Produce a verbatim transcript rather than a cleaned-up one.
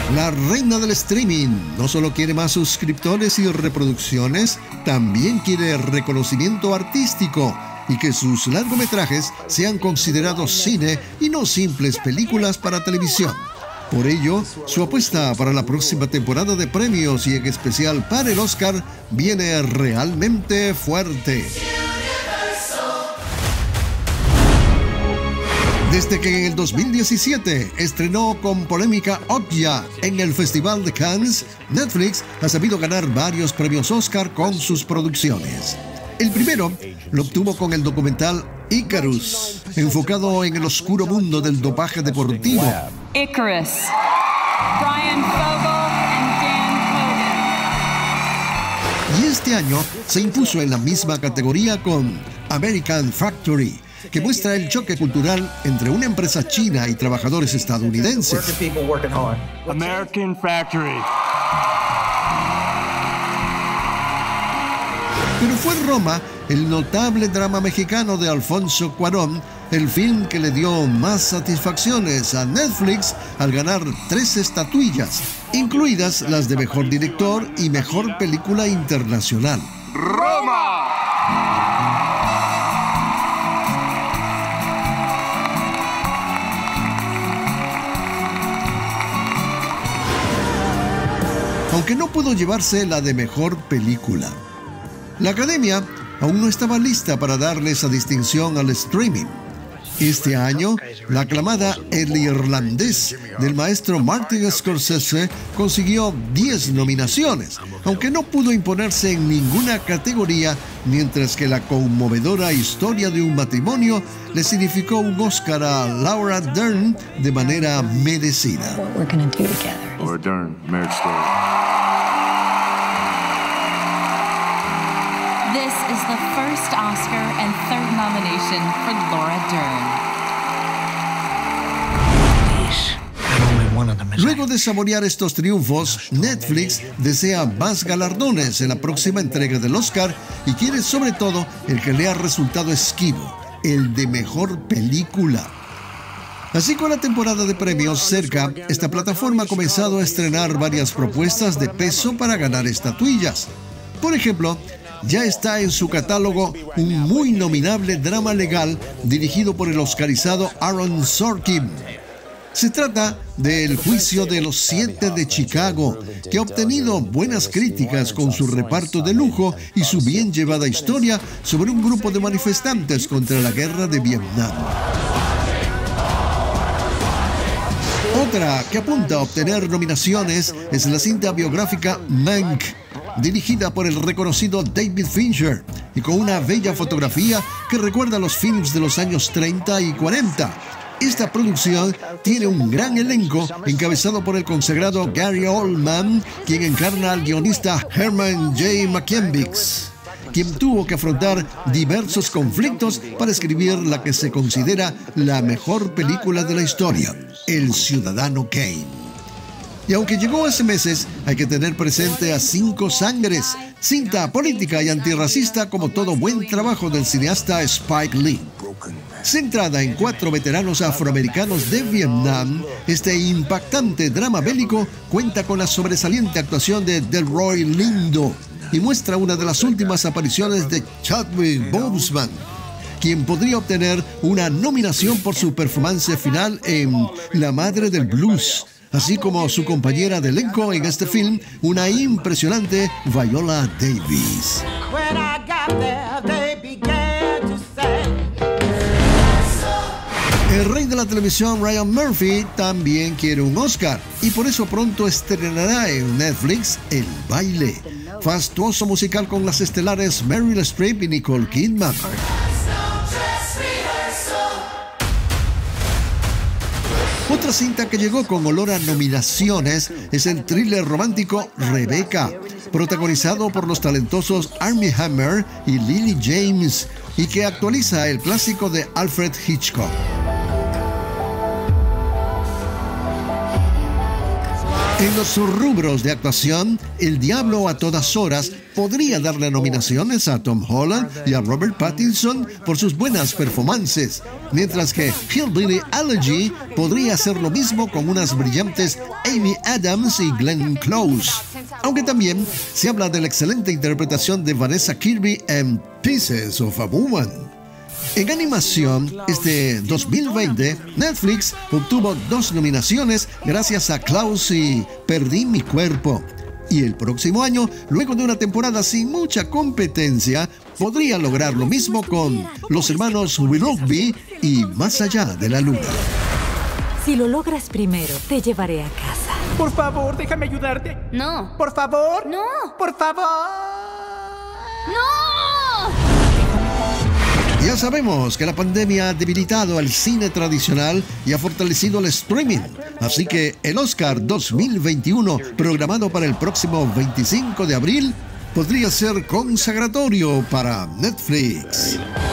La reina del streaming no solo quiere más suscriptores y reproducciones, también quiere reconocimiento artístico y que sus largometrajes sean considerados cine y no simples películas para televisión. Por ello, su apuesta para la próxima temporada de premios y en especial para el Oscar viene realmente fuerte. Desde que en el dos mil diecisiete estrenó con polémica Okja en el Festival de Cannes, Netflix ha sabido ganar varios premios Oscar con sus producciones. El primero lo obtuvo con el documental Icarus, enfocado en el oscuro mundo del dopaje deportivo. Icarus, Brian Fogel and Dan Y este año se impuso en la misma categoría con American Factory, que muestra el choque cultural entre una empresa china y trabajadores estadounidenses. American Factory. Pero fue Roma, el notable drama mexicano de Alfonso Cuarón, el film que le dio más satisfacciones a Netflix al ganar tres estatuillas, incluidas las de Mejor Director y Mejor Película Internacional. ¡Roma! Aunque no pudo llevarse la de Mejor Película. La Academia aún no estaba lista para darle esa distinción al streaming. Este año, la aclamada El Irlandés del maestro Martin Scorsese consiguió diez nominaciones, aunque no pudo imponerse en ninguna categoría, mientras que la conmovedora Historia de un matrimonio le significó un Oscar a Laura Dern de manera merecida. Laura Dern, Marriage Story. This is the first Oscar and third nomination for Laura Dern. Luego de saborear estos triunfos, Netflix desea más galardones en la próxima entrega del Oscar y quiere sobre todo el que le ha resultado esquivo, el de Mejor Película. Así, con la temporada de premios cerca, esta plataforma ha comenzado a estrenar varias propuestas de peso para ganar estatuillas. Por ejemplo, ya está en su catálogo un muy nominable drama legal dirigido por el oscarizado Aaron Sorkin. Se trata de El Juicio de los Siete de Chicago, que ha obtenido buenas críticas con su reparto de lujo y su bien llevada historia sobre un grupo de manifestantes contra la guerra de Vietnam. Otra que apunta a obtener nominaciones es la cinta biográfica Mank, dirigida por el reconocido David Fincher y con una bella fotografía que recuerda a los films de los años treinta y cuarenta. Esta producción tiene un gran elenco encabezado por el consagrado Gary Oldman, quien encarna al guionista Herman J. Mankiewicz, quien tuvo que afrontar diversos conflictos para escribir la que se considera la mejor película de la historia, El Ciudadano Kane. Y aunque llegó hace meses, hay que tener presente a Cinco Sangres, cinta política y antirracista como todo buen trabajo del cineasta Spike Lee. Centrada en cuatro veteranos afroamericanos de Vietnam, este impactante drama bélico cuenta con la sobresaliente actuación de Delroy Lindo y muestra una de las últimas apariciones de Chadwick Boseman, quien podría obtener una nominación por su performance final en La Madre del Blues, así como su compañera de elenco en este film, una impresionante Viola Davis. El rey de la televisión Ryan Murphy también quiere un Oscar y por eso pronto estrenará en Netflix El Baile, fastuoso musical con las estelares Meryl Streep y Nicole Kidman. Otra cinta que llegó con olor a nominaciones es el thriller romántico Rebecca, protagonizado por los talentosos Armie Hammer y Lily James, y que actualiza el clásico de Alfred Hitchcock. En los rubros de actuación, El Diablo a todas horas podría darle nominaciones a Tom Holland y a Robert Pattinson por sus buenas performances, mientras que Hillbilly Elegy podría hacer lo mismo con unas brillantes Amy Adams y Glenn Close. Aunque también se habla de la excelente interpretación de Vanessa Kirby en Pieces of a Woman. En animación, este dos mil veinte, Netflix obtuvo dos nominaciones gracias a Klaus y Perdí mi cuerpo. Y el próximo año, luego de una temporada sin mucha competencia, podría lograr lo mismo con Los hermanos Willoughby y Más allá de la luna. Si lo logras primero, te llevaré a casa. Por favor, déjame ayudarte. No. Por favor. No. Por favor. ¡No! Ya sabemos que la pandemia ha debilitado al cine tradicional y ha fortalecido el streaming. Así que el Oscar dos mil veintiuno, programado para el próximo veinticinco de abril, podría ser consagratorio para Netflix.